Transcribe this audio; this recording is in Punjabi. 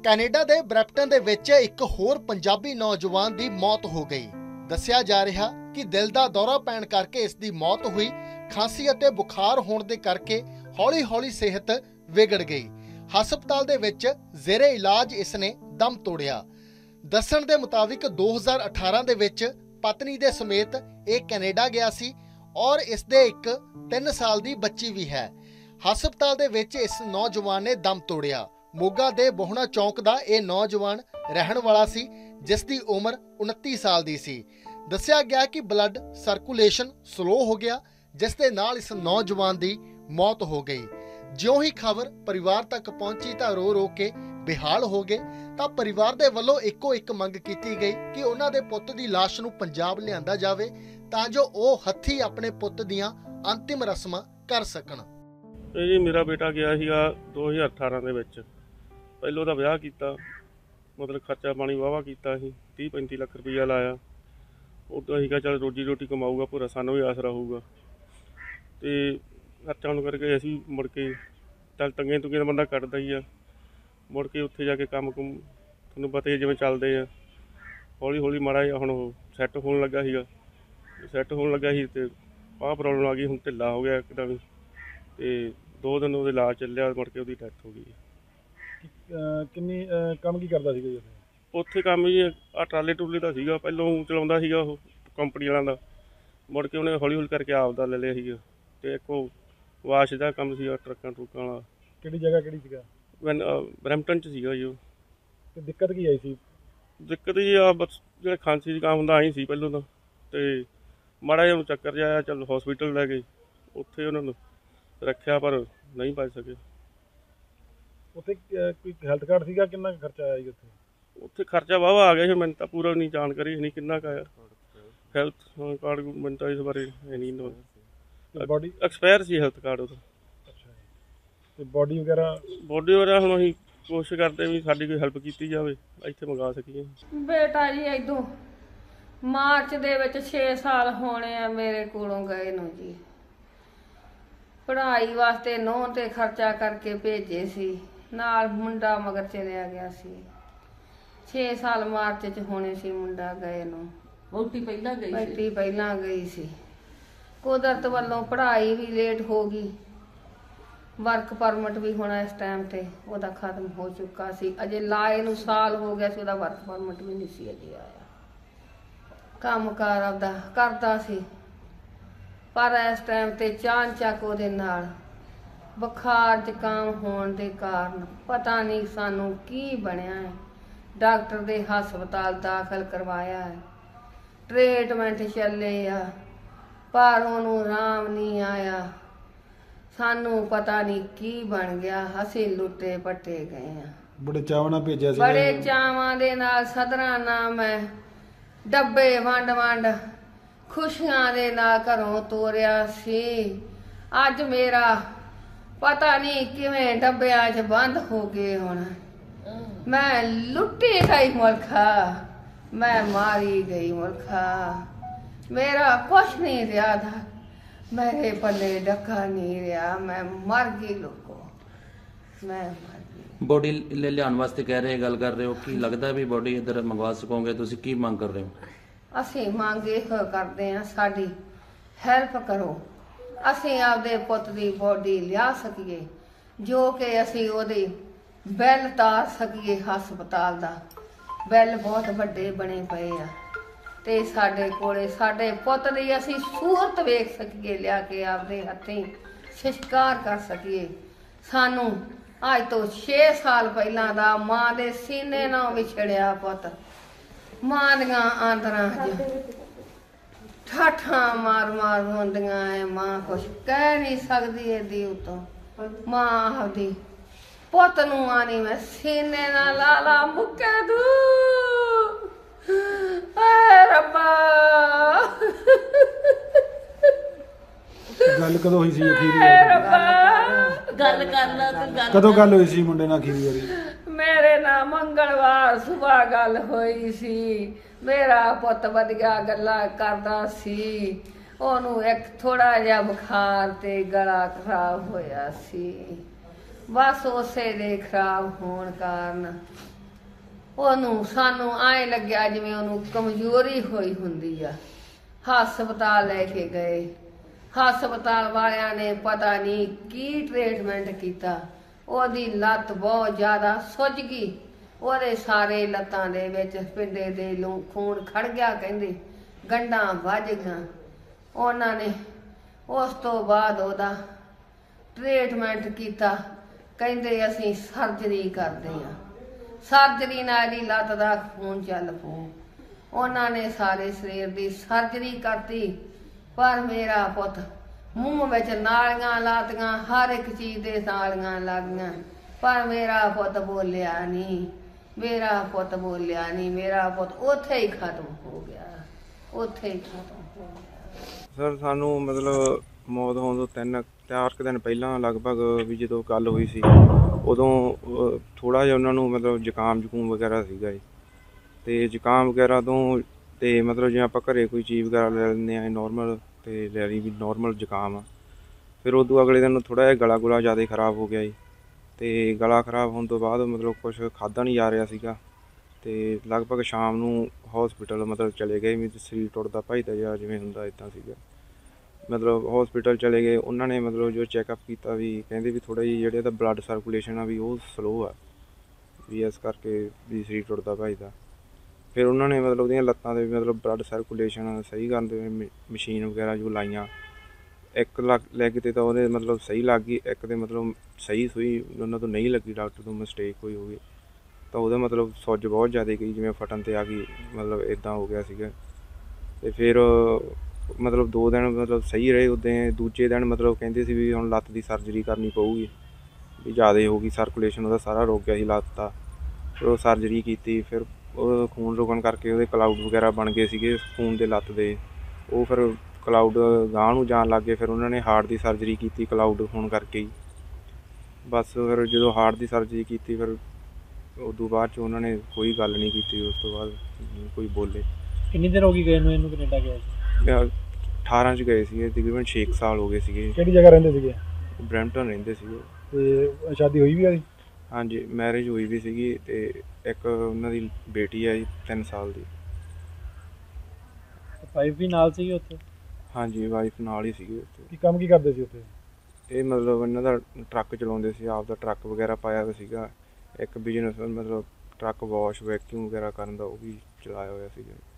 ਕੈਨੇਡਾ ਦੇ ਬਰੈਂਪਟਨ ਦੇ ਵਿੱਚ ਇੱਕ ਹੋਰ ਪੰਜਾਬੀ ਨੌਜਵਾਨ ਦੀ ਮੌਤ ਹੋ ਗਈ। ਦੱਸਿਆ ਜਾ ਰਿਹਾ ਕਿ ਦਿਲ ਦਾ ਦੌਰਾ ਪੈਣ ਕਰਕੇ ਇਸ ਦੀ ਮੌਤ ਹੋਈ। ਖਾਂਸੀ ਅਤੇ ਬੁਖਾਰ ਹੋਣ ਦੇ ਕਰਕੇ ਹੌਲੀ-ਹੌਲੀ ਸਿਹਤ ਵਿਗੜ ਗਈ। ਹਸਪਤਾਲ ਦੇ ਵਿੱਚ ਜ਼ੇਰੇ ਇਲਾਜ ਇਸ ਨੇ ਦਮ ਤੋੜਿਆ। ਦੱਸਣ ਦੇ ਮੁਤਾਬਿਕ 2018 ਦੇ ਵਿੱਚ ਪਤਨੀ ਦੇ ਸਮੇਤ ਇਹ ਕੈਨੇਡਾ ਗਿਆ ਸੀ ਔਰ ਇਸ ਦੇ ਇੱਕ 3 ਸਾਲ ਦੀ ਬੱਚੀ ਵੀ ਹੈ। ਹਸਪਤਾਲ ਦੇ ਵਿੱਚ ਇਸ ਨੌਜਵਾਨ ਨੇ ਦਮ ਤੋੜਿਆ। ਮੋਗਾ ਦੇ ਬੋਹਣਾ ਚੌਂਕ ਦਾ ਇਹ ਨੌਜਵਾਨ ਰਹਿਣ ਵਾਲਾ ਸੀ, ਜਿਸ ਦੀ ਉਮਰ 29 ਸਾਲ ਦੀ ਸੀ। ਦੱਸਿਆ ਗਿਆ ਕਿ ਬਲੱਡ ਸਰਕੂਲੇਸ਼ਨ ਸਲੋ ਹੋ ਗਿਆ, ਜਿਸ ਦੇ ਨਾਲ ਇਸ ਨੌਜਵਾਨ ਦੀ ਮੌਤ ਹੋ ਗਈ। ਜਿਉਂ ਹੀ ਖਬਰ ਪਰਿਵਾਰ ਤੱਕ ਪਹੁੰਚੀ ਤਾਂ ਰੋ ਰੋ ਕੇ ਬੇਹਾਲ ਹੋ ਗਏ। ਤਾਂ ਪਰਿਵਾਰ ਦੇ ਵੱਲੋਂ ਇੱਕੋ ਇੱਕ ਮੰਗ ਕੀਤੀ ਗਈ ਕਿ ਉਹਨਾਂ ਦੇ ਪੁੱਤ ਦੀ ਲਾਸ਼ ਨੂੰ ਪੰਜਾਬ ਲਿਆਂਦਾ ਜਾਵੇ ਤਾਂ ਜੋ ਉਹ ਹੱਥੀਂ ਆਪਣੇ ਪੁੱਤ ਦੀਆਂ ਅੰਤਿਮ ਰਸਮਾਂ ਕਰ ਸਕਣ। ਇਹ ਜੀ ਮੇਰਾ ਬੇਟਾ ਗਿਆ ਸੀਗਾ 2018 ਦੇ ਵਿੱਚ। ਪਹਿਲੋਂ ਤਾਂ ਵਿਆਹ ਕੀਤਾ, ਮਤਲਬ ਖਰਚਾ ਪਾਣੀ ਵਾਹਵਾ ਕੀਤਾ ਸੀ, 30-35 ਲੱਖ ਰੁਪਈਆ ਲਾਇਆ। ਉਦੋਂ ਅਸੀਂ ਕਿਹਾ ਚੱਲ ਰੋਜੀ ਰੋਟੀ ਕਮਾਊਗਾ, ਪੂਰਾ ਸਾਨੂੰ ਵੀ ਆਸਰਾ ਹੋਊਗਾ। ਅਤੇ ਖਰਚਾ ਹੋਣ ਕਰਕੇ ਅਸੀਂ ਮੁੜ ਕੇ ਚੱਲ ਤੰਗੇ ਤੁੰਗੇ ਦਾ ਬੰਦਾ ਕੱਢਦਾ ਹੀ ਆ। ਮੁੜ ਕੇ ਉੱਥੇ ਜਾ ਕੇ ਕੰਮ ਕੁਮ ਤੁਹਾਨੂੰ ਪਤਾ ਹੀ ਜਿਵੇਂ ਚੱਲਦੇ ਆ। ਹੌਲੀ ਹੌਲੀ ਮਾੜਾ ਜਿਹਾ ਹੁਣ ਉਹ ਸੈੱਟ ਹੋਣ ਲੱਗਾ ਸੀਗਾ ਅਤੇ ਆਹ ਪ੍ਰੋਬਲਮ ਆ ਗਈ। ਹੁਣ ਢਿੱਲਾ ਹੋ ਗਿਆ ਇੱਕਦਮ ਹੀ, ਅਤੇ 2 ਦਿਨ ਉਹਦੇ ਇਲਾਜ ਚੱਲਿਆ, ਮੁੜ ਕੇ ਉਹਦੀ ਡੈਥ ਹੋ ਗਈ। ਕਿੰਨੀ ਕੰਮ ਕੀ ਕਰਦਾ ਸੀਗਾ ਜੀ ਉੱਥੇ? ਕੰਮ ਜੀ ਆਹ ਟਰਾਲੇ ਟਰੂਲੇ ਦਾ ਸੀਗਾ, ਪਹਿਲੋਂ ਚਲਾਉਂਦਾ ਸੀਗਾ ਉਹ ਕੰਪਨੀ ਵਾਲਿਆਂ ਦਾ। ਮੁੜ ਕੇ ਉਹਨੇ ਹੌਲੀ ਹੌਲੀ ਕਰਕੇ ਆਪਦਾ ਲੈ ਲਿਆ ਸੀਗਾ। ਅਤੇ ਇੱਕ ਉਹ ਵਾਸ਼ ਦਾ ਕੰਮ ਸੀਗਾ, ਟਰੱਕਾਂ ਟਰੁੱਕਾਂ ਵਾਲਾ। ਕਿਹੜੀ ਜਗ੍ਹਾ ਕਿਹੜੀ ਸੀਗਾ? ਬਰੈਂਪਟਨ 'ਚ ਸੀਗਾ ਜੀ ਉਹ। ਅਤੇ ਦਿੱਕਤ ਕੀ ਆਈ ਸੀ? ਦਿੱਕਤ ਜੀ ਆ ਬਸ ਜਿਹੜਾ ਖਾਂਸੀ ਜ਼ੁਕਾਮ ਹੁੰਦਾ ਆਈ ਸੀ ਪਹਿਲੋਂ ਤਾਂ, ਅਤੇ ਮਾੜਾ ਜਿਹਾ ਉਹਨੂੰ ਚੱਕਰ ਜਿਹਾ ਆਇਆ। ਚੱਲ ਹੋਸਪੀਟਲ ਲੈ ਗਏ, ਉੱਥੇ ਉਹਨਾਂ ਨੂੰ ਰੱਖਿਆ ਪਰ ਨਹੀਂ ਬਚ ਸਕੇ। ਉੱਥੇ ਕੋਈ ਹੈਲਥ ਕਾਰਡ ਸੀਗਾ? ਕਿੰਨਾ ਕੁ ਖਰਚਾ ਆਇਆ ਜੀ ਉੱਥੇ? ਉੱਥੇ ਖਰਚਾ ਵਾਹਵਾ ਆ ਗਿਆ ਸੀ। ਮੈਨੂੰ ਤਾਂ ਪੂਰਾ ਨਹੀਂ ਜਾਣਕਾਰੀ ਨਹੀਂ ਕਿੰਨਾ ਕੁ ਆਇਆ ਹੈਲਥ ਕਾਰਡ। ਮੈਨੂੰ ਤਾਂ ਇਸ ਬਾਰੇ ਨਹੀਂ ਬੋਡੀ ਐਕਸਪਾਇਰ ਸੀ ਹੈਲਥ ਕਾਰਡ ਉਹਦਾ। ਅੱਛਾ ਜੀ। ਅਤੇ ਬੋਡੀ ਵਗੈਰਾ ਹੁਣ ਅਸੀਂ ਕੋਸ਼ਿਸ਼ ਕਰਦੇ ਵੀ ਸਾਡੀ ਕੋਈ ਹੈਲਪ ਕੀਤੀ ਜਾਵੇ, ਇੱਥੇ ਮੰਗਾ ਸਕੀਏ। ਬੇਟਾ ਜੀ ਇਦੋਂ ਮਾਰਚ ਦੇ ਵਿੱਚ 6 ਸਾਲ ਹੋਣੇ ਆ ਮੇਰੇ ਕੋਲੋਂ ਗਏ ਨੂੰ ਜੀ। ਪੜ੍ਹਾਈ ਵਾਸਤੇ ਨੂੰਹ ਤੇ ਖਰਚਾ ਕਰਕੇ ਭੇਜੇ ਸੀ, ਨਾਲ ਮੁੰਡਾ ਮਗਰ ਚਲਿਆ ਗਿਆ ਸੀ। 6 ਸਾਲ ਮਾਰਚ 'ਚ ਹੋਣੇ ਸੀ ਮੁੰਡਾ ਗਏ ਨੂੰ। ਵਹੁਟੀ ਪਹਿਲਾਂ ਗਈ ਸੀ। ਕੁਦਰਤ ਵੱਲੋਂ ਪੜ੍ਹਾਈ ਵੀ ਲੇਟ ਹੋ ਗਈ। ਵਰਕ ਪਰਮਿਟ ਵੀ ਹੁਣ ਇਸ ਟਾਈਮ ਤੇ ਉਹਦਾ ਖਤਮ ਹੋ ਚੁੱਕਾ ਸੀ। ਅਜੇ ਲਾਏ ਨੂੰ ਸਾਲ ਹੋ ਗਿਆ ਸੀ, ਉਹਦਾ ਵਰਕ ਪਰਮਿਟ ਵੀ ਨਹੀਂ ਸੀ ਅਜੇ ਆਇਆ। ਕੰਮ ਕਾਰ ਆਪਦਾ ਕਰਦਾ ਸੀ, ਪਰ ਇਸ ਟਾਈਮ ਤੇ ਚਾਨਚੱਕ ਉਹਦੇ ਨਾਲ ਬੁਖਾਰ ਜ਼ੁਕਾਮ ਹੋਣ ਦੇ ਕਾਰਨ ਪਤਾ ਨਹੀਂ ਸਾਨੂੰ ਕੀ ਬਣਿਆ ਹੈ। ਡਾਕਟਰ ਦੇ ਹਸਪਤਾਲ ਦਾਖਲ ਕਰਵਾਇਆ ਹੈ, ਟ੍ਰੀਟਮੈਂਟ ਚੱਲੇ ਆ, ਪਰ ਉਹਨੂੰ ਆਰਾਮ ਨਹੀਂ ਆਇਆ। ਸਾਨੂੰ ਪਤਾ ਨਹੀਂ ਕੀ ਬਣ ਗਿਆ। ਅਸੀਂ ਲੁੱਟੇ ਪੱਟੇ ਗਏ ਆ। ਬੜੇ ਚਾਵਾਂ ਨਾਲ ਭੇਜਿਆ ਸੀ? ਬੜੇ ਚਾਵਾਂ ਦੇ ਨਾਲ ਸਦਰਾਂ ਨਾਲ ਮੈਂ ਡੱਬੇ ਵੰਡ ਖੁਸ਼ੀਆਂ ਦੇ ਨਾਲ ਘਰੋਂ ਤੋਰਿਆ ਸੀ। ਅੱਜ ਮੇਰਾ ਪਤਾ ਨਹੀਂ ਕਿਵੇਂ ਡੱਬਿਆਂ 'ਚ ਬੰਦ ਹੋ ਗਏ। ਹੁਣ ਮੈਂ ਲੁੱਟੀ ਗਈ ਮੁਲਖਾ, ਮੈਂ ਮਾਰੀ ਗਈ ਮੁਲਖਾ। ਮੇਰਾ ਕੁਛ ਨਹੀਂ ਰਿਹਾ था, ਮੇਰੇ ਪੱਲੇ ਡੱਕਾ ਨਹੀਂ ਰਿਹਾ। ਮੈਂ ਮਰ ਗਈ ਲੋਕੋ, ਮੈਂ ਮਰ ਗਈ। ਬੋਡੀ ਲਿਆਉਣ ਵਾਸਤੇ ਕਹਿ ਰਹੇ, ਗੱਲ ਕਰ ਰਹੇ ਹੋ, ਕੀ ਲੱਗਦਾ ਵੀ ਬੋਡੀ ਇੱਧਰ ਮੰਗਵਾ ਸਕੋਗੇ? ਤੁਸੀਂ ਕੀ ਮੰਗ ਕਰ ਰਹੇ ਹੋ? ਅਸੀਂ ਮੰਗ ਇਹੋ ਕਰਦੇ ਹਾਂ, ਸਾਡੀ ਹੈਲਪ ਕਰੋ। ਅਸੀਂ ਆਪਦੇ ਪੁੱਤ ਦੀ ਬੋਡੀ ਲਿਆ ਸਕੀਏ, ਜੋ ਕਿ ਅਸੀਂ ਉਹਦੀ ਬਿੱਲ ਤਾਰ ਸਕੀਏ। ਹਸਪਤਾਲ ਦਾ ਬਿੱਲ ਬਹੁਤ ਵੱਡੇ ਬਣੇ ਪਏ ਆ, ਤੇ ਸਾਡੇ ਕੋਲੇ ਸਾਡੇ ਪੁੱਤ ਦੀ ਅਸੀਂ ਸੂਰਤ ਵੇਖ ਸਕੀਏ, ਲਿਆ ਕੇ ਆਪਦੇ ਹੱਥੀਂ ਸੰਸਕਾਰ ਕਰ ਸਕੀਏ। ਸਾਨੂੰ ਅੱਜ ਤੋਂ 6 ਸਾਲ ਪਹਿਲਾਂ ਦਾ ਮਾਂ ਦੇ ਸੀਨੇ ਨਾਲ ਵਿਛੜਿਆ ਪੁੱਤ, ਮਾਂ ਦੀਆਂ ਆਂਦਰਾਂ 'ਚ ਠਾਠਾਂ ਮਾਰ ਮਾਰ ਰੋਂਦੀਆਂ ਐ। ਮਾਂ ਕੁਛ ਕਹਿ ਨਹੀਂ ਸਕਦੀ ਇਹਦੀ ਉਤੋਂ। ਮਾਂ ਆਪਦੀ ਪੁੱਤ ਨੂੰ ਆਣੀ ਮੈਂ ਸੀਨੇ ਨਾਲ ਲਾ ਮੁੱਕੇ ਦੂ। ਹਾਏ ਰੱਬਾ। ਗੱਲ ਕਦੋਂ ਹੋਈ ਸੀ ਅਖੀਰੀ ਗੱਲ ਕਰ ਲਾ ਤੂੰ। ਕਦੋਂ ਗੱਲ ਹੋਈ ਸੀ ਮੁੰਡੇ ਨਾਲ ਅਖੀਰੀ ਵਾਰੀ? ਮੇਰੇ ਨਾਲ ਮੰਗਲਵਾਰ ਸੁਬਾਹ ਗੱਲ ਹੋਈ ਸੀ। ਮੇਰਾ ਪੁੱਤ ਵਧੀਆ ਗੱਲਾਂ ਕਰਦਾ ਸੀ। ਉਹਨੂੰ ਇੱਕ ਥੋੜਾ ਜਿਹਾ ਬੁਖਾਰ ਤੇ ਗਲਾ ਖਰਾਬ ਹੋਇਆ ਸੀ। ਬਸ ਉਸੇ ਦੇ ਖਰਾਬ ਹੋਣ ਕਾਰਨ ਉਹਨੂੰ ਸਾਨੂੰ ਐਂ ਲੱਗਿਆ ਜਿਵੇਂ ਉਹਨੂੰ ਕਮਜ਼ੋਰੀ ਹੋਈ ਹੁੰਦੀ ਆ। ਹਸਪਤਾਲ ਲੈ ਕੇ ਗਏ। ਹਸਪਤਾਲ ਵਾਲਿਆਂ ਨੇ ਪਤਾ ਨਹੀਂ ਕੀ ਟ੍ਰੀਟਮੈਂਟ ਕੀਤਾ। ਉਹਦੀ ਲੱਤ ਬਹੁਤ ਜ਼ਿਆਦਾ ਸੁੱਜ ਗਈ। ਉਹਦੇ ਸਾਰੇ ਲੱਤਾਂ ਦੇ ਵਿੱਚ ਪਿੰਡੇ ਦੇ ਖੂਨ ਖੜ ਗਿਆ, ਕਹਿੰਦੇ ਗੰਢਾਂ ਵੱਜ ਗਈਆਂ। ਉਹਨਾਂ ਨੇ ਉਸ ਤੋਂ ਬਾਅਦ ਉਹਦਾ ਟ੍ਰੀਟਮੈਂਟ ਕੀਤਾ। ਕਹਿੰਦੇ ਅਸੀਂ ਸਰਜਰੀ ਕਰਦੇ ਹਾਂ, ਸਰਜਰੀ ਨਾਲ ਇਹਦੀ ਲੱਤ ਦਾ ਖੂਨ ਚੱਲ ਪਊ। ਉਹਨਾਂ ਨੇ ਸਾਰੇ ਸਰੀਰ ਦੀ ਸਰਜਰੀ ਕਰਤੀ, ਪਰ ਮੇਰਾ ਪੁੱਤ ਮੂੰਹ ਵਿੱਚ ਨਾਲੀਆਂ ਲਾਤੀਆਂ, ਹਰ ਇੱਕ ਚੀਜ਼ ਦੇ ਨਾਲੀਆਂ ਲੱਗ ਗਈਆਂ, ਪਰ ਮੇਰਾ ਪੁੱਤ ਬੋਲਿਆ ਨਹੀਂ, ਮੇਰਾ ਪੁੱਤ ਬੋਲਿਆ ਨਹੀਂ। ਮੇਰਾ ਪੁੱਤ ਉੱਥੇ ਹੀ ਖਤਮ ਹੋ ਗਿਆ, ਉੱਥੇ ਹੀ ਖਤਮ ਹੋ ਗਿਆ। ਸਰ ਸਾਨੂੰ ਮਤਲਬ ਮੌਤ ਹੋਣ ਤੋਂ 3-4 ਦਿਨ ਪਹਿਲਾਂ ਲਗਭਗ ਵੀ ਜਦੋਂ ਗੱਲ ਹੋਈ ਸੀ, ਉਦੋਂ ਥੋੜ੍ਹਾ ਜਿਹਾ ਉਹਨਾਂ ਨੂੰ ਮਤਲਬ ਜ਼ੁਕਾਮ ਵਗੈਰਾ ਸੀਗਾ ਜੀ। ਅਤੇ ਜ਼ੁਕਾਮ ਵਗੈਰਾ ਤੋਂ ਅਤੇ ਮਤਲਬ ਜਿਵੇਂ ਆਪਾਂ ਘਰੇ ਕੋਈ ਚੀਜ਼ ਵਗੈਰਾ ਲੈ ਲੈਂਦੇ ਹਾਂ ਨੋਰਮਲ, ਅਤੇ ਲੈ ਲਈ ਵੀ ਨੋਰਮਲ ਜ਼ੁਕਾਮ ਆ। ਫਿਰ ਉਦੋਂ ਅਗਲੇ ਦਿਨ ਥੋੜ੍ਹਾ ਜਿਹਾ ਗਲਾ ਗੁਲਾ ਜ਼ਿਆਦਾ ਖ਼ਰਾਬ ਹੋ ਗਿਆ ਜੀ। ਅਤੇ ਗਲਾ ਖ਼ਰਾਬ ਹੋਣ ਤੋਂ ਬਾਅਦ ਮਤਲਬ ਕੁਛ ਖਾਧਾ ਨਹੀਂ ਜਾ ਰਿਹਾ ਸੀਗਾ। ਅਤੇ ਲਗਭਗ ਸ਼ਾਮ ਨੂੰ ਹੋਸਪਿਟਲ ਮਤਲਬ ਚਲੇ ਗਏ, ਵੀ ਸਰੀਰ ਟੁੱਟਦਾ ਭੱਜਦਾ ਜਾਂ ਜਿਵੇਂ ਹੁੰਦਾ ਇੱਦਾਂ ਸੀਗਾ। ਮਤਲਬ ਹੋਸਪਿਟਲ ਚਲੇ ਗਏ, ਉਹਨਾਂ ਨੇ ਮਤਲਬ ਜੋ ਚੈੱਕਅਪ ਕੀਤਾ ਵੀ ਕਹਿੰਦੇ ਵੀ ਥੋੜ੍ਹਾ ਜਿਹਾ ਜਿਹੜੇ ਇਹਦਾ ਬਲੱਡ ਸਰਕੂਲੇਸ਼ਨ ਆ ਵੀ ਉਹ ਸਲੋ ਆ, ਵੀ ਇਸ ਕਰਕੇ ਵੀ ਸਰੀਰ ਟੁੱਟਦਾ ਭੱਜਦਾ। ਫਿਰ ਉਹਨਾਂ ਨੇ ਮਤਲਬ ਉਹਦੀਆਂ ਲੱਤਾਂ ਦੇ ਮਤਲਬ ਬਲੱਡ ਸਰਕੂਲੇਸ਼ਨ ਸਹੀ ਕਰਨ ਦੇ ਮਸ਼ੀਨ ਵਗੈਰਾ ਜੋ ਲਾਈਆਂ। ਇੱਕ ਲੈਗ 'ਤੇ ਤਾਂ ਉਹਦੇ ਮਤਲਬ ਸਹੀ ਲੱਗ ਗਈ, ਇੱਕ ਦੇ ਮਤਲਬ ਸਹੀ ਸੂਈ ਉਹਨਾਂ ਤੋਂ ਨਹੀਂ ਲੱਗੀ, ਡਾਕਟਰ ਤੋਂ ਮਿਸਟੇਕ ਹੋਈ ਹੋਵੇ ਤਾਂ ਉਹਦਾ ਮਤਲਬ ਸੁੱਜ ਬਹੁਤ ਜ਼ਿਆਦਾ ਗਈ, ਜਿਵੇਂ ਫਟਣ 'ਤੇ ਆ ਗਈ, ਮਤਲਬ ਇੱਦਾਂ ਹੋ ਗਿਆ ਸੀਗਾ। ਅਤੇ ਫਿਰ ਮਤਲਬ 2 ਦਿਨ ਮਤਲਬ ਸਹੀ ਰਹੇ। ਉੱਦਾਂ ਦੂਜੇ ਦਿਨ ਮਤਲਬ ਕਹਿੰਦੇ ਸੀ ਵੀ ਹੁਣ ਲੱਤ ਦੀ ਸਰਜਰੀ ਕਰਨੀ ਪਊਗੀ, ਵੀ ਜ਼ਿਆਦਾ ਹੋ ਗਈ, ਸਰਕੂਲੇਸ਼ਨ ਉਹਦਾ ਸਾਰਾ ਰੁਕ ਗਿਆ ਸੀ ਲੱਤ ਦਾ। ਫਿਰ ਉਹ ਸਰਜਰੀ ਕੀਤੀ। ਫਿਰ ਉਹ ਖੂਨ ਰੁਕਣ ਕਰਕੇ ਉਹਦੇ ਕਲਾਊਡ ਵਗੈਰਾ ਬਣ ਗਏ ਸੀਗੇ ਖੂਨ ਦੇ ਲੱਤ ਦੇ, ਉਹ ਫਿਰ ਕਲਾਊਡ ਗਾਂਹ ਨੂੰ ਜਾਣ ਲੱਗ ਗਏ। ਫਿਰ ਉਹਨਾਂ ਨੇ ਹਾਰਟ ਦੀ ਸਰਜਰੀ ਕੀਤੀ ਕਲਾਊਡ ਹੋਣ ਕਰਕੇ ਹੀ। ਬਸ ਫਿਰ ਜਦੋਂ ਹਾਰਟ ਦੀ ਸਰਜਰੀ ਕੀਤੀ, ਫਿਰ ਉਦੋਂ ਬਾਅਦ 'ਚ ਉਹਨਾਂ ਨੇ ਕੋਈ ਗੱਲ ਨਹੀਂ ਕੀਤੀ। ਉਸ ਤੋਂ ਬਾਅਦ ਕੋਈ ਬੋਲੇ। ਕਿੰਨੀ ਦੇਰ ਹੋ ਗਈ ਗਏ ਨੂੰ ਇਹਨੂੰ ਕੈਨੇਡਾ ਗਿਆ ਸੀ? 18 'ਚ ਗਏ ਸੀਗੇ, ਤਕਰੀਬਨ 6 ਸਾਲ ਹੋ ਗਏ ਸੀਗੇ। ਕਿਹੜੀ ਜਗ੍ਹਾ ਰਹਿੰਦੇ ਸੀਗੇ? ਬਰੈਂਪਟਨ ਰਹਿੰਦੇ ਸੀਗੇ। ਤੇ ਸ਼ਾਦੀ ਹੋਈ ਵੀ ਆ? ਹਾਂਜੀ, ਮੈਰਿਜ ਹੋਈ ਵੀ ਸੀਗੀ, ਅਤੇ ਇੱਕ ਉਹਨਾਂ ਦੀ ਬੇਟੀ ਹੈ ਜੀ 3 ਸਾਲ ਦੀ। ਵਾਈਫ ਵੀ ਨਾਲ ਸੀਗੀ ਉੱਥੇ? ਹਾਂਜੀ, ਵਾਈਫ ਨਾਲ ਹੀ ਸੀਗੀ ਉੱਥੇ। ਕੀ ਕੰਮ ਕੀ ਕਰਦੇ ਸੀ ਉੱਥੇ? ਇਹ ਮਤਲਬ ਇਹਨਾਂ ਦਾ ਟਰੱਕ ਚਲਾਉਂਦੇ ਸੀ, ਆਪ ਦਾ ਟਰੱਕ ਵਗੈਰਾ ਪਾਇਆ ਹੋਇਆ ਸੀਗਾ। ਇੱਕ ਬਿਜ਼ਨਸ ਮਤਲਬ ਟਰੱਕ ਵਾਸ਼ ਵੈਕਿਊਮ ਵਗੈਰਾ ਕਰਨ ਦਾ, ਉਹ ਵੀ ਚਲਾਇਆ ਹੋਇਆ ਸੀਗਾ।